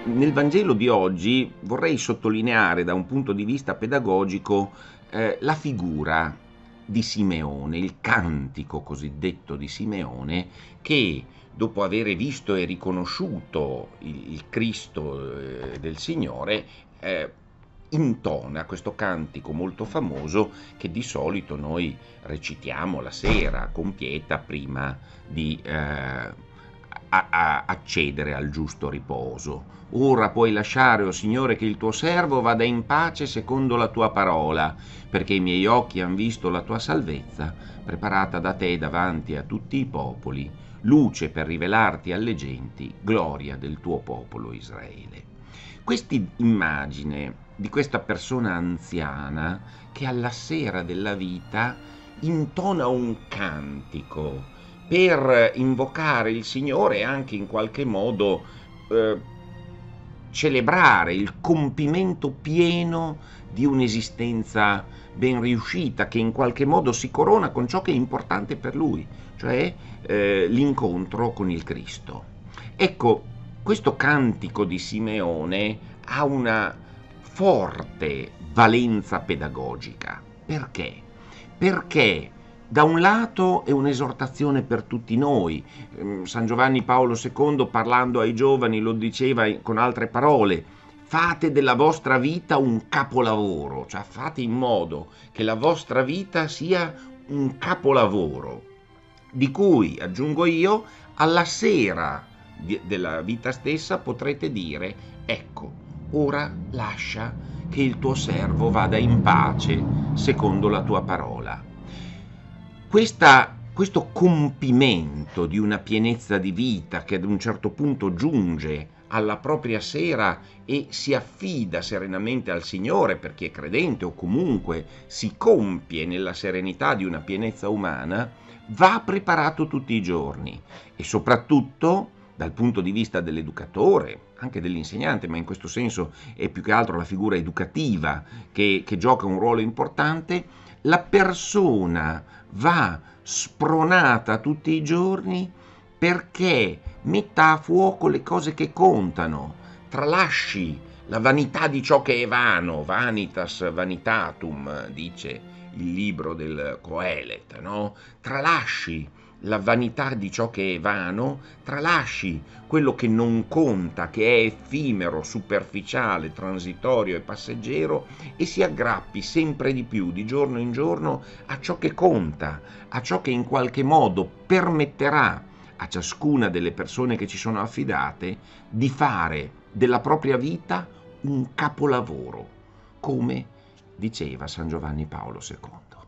Nel Vangelo di oggi vorrei sottolineare da un punto di vista pedagogico la figura di Simeone, il cantico cosiddetto di Simeone, che dopo aver visto e riconosciuto il Cristo del Signore, intona questo cantico molto famoso che di solito noi recitiamo la sera con Pietà prima di accedere al giusto riposo. Ora puoi lasciare, o Signore, che il tuo servo vada in pace secondo la tua parola, perché i miei occhi han visto la tua salvezza, preparata da te davanti a tutti i popoli, luce per rivelarti alle genti, gloria del tuo popolo Israele. Questa immagine di questa persona anziana che alla sera della vita intona un cantico per invocare il Signore e anche in qualche modo celebrare il compimento pieno di un'esistenza ben riuscita che in qualche modo si corona con ciò che è importante per lui, cioè l'incontro con il Cristo. Ecco, questo cantico di Simeone ha una forte valenza pedagogica. Perché? Perché da un lato è un'esortazione per tutti noi. San Giovanni Paolo II, parlando ai giovani, lo diceva con altre parole: fate della vostra vita un capolavoro, cioè fate in modo che la vostra vita sia un capolavoro, di cui, aggiungo io, alla sera della vita stessa potrete dire: ecco, ora lascia che il tuo servo vada in pace secondo la tua parola. Questo compimento di una pienezza di vita che ad un certo punto giunge alla propria sera e si affida serenamente al Signore per chi è credente o comunque si compie nella serenità di una pienezza umana, va preparato tutti i giorni e soprattutto dal punto di vista dell'educatore, anche dell'insegnante, ma in questo senso è più che altro la figura educativa che gioca un ruolo importante, la persona va spronata tutti i giorni perché metta a fuoco le cose che contano, tralasci la vanità di ciò che è vano, vanitas vanitatum, dice il libro del Coelet, no? Tralasci la vanità di ciò che è vano, tralasci quello che non conta, che è effimero, superficiale, transitorio e passeggero e si aggrappi sempre di più, di giorno in giorno, a ciò che conta, a ciò che in qualche modo permetterà a ciascuna delle persone che ci sono affidate di fare della propria vita un capolavoro, come diceva San Giovanni Paolo II.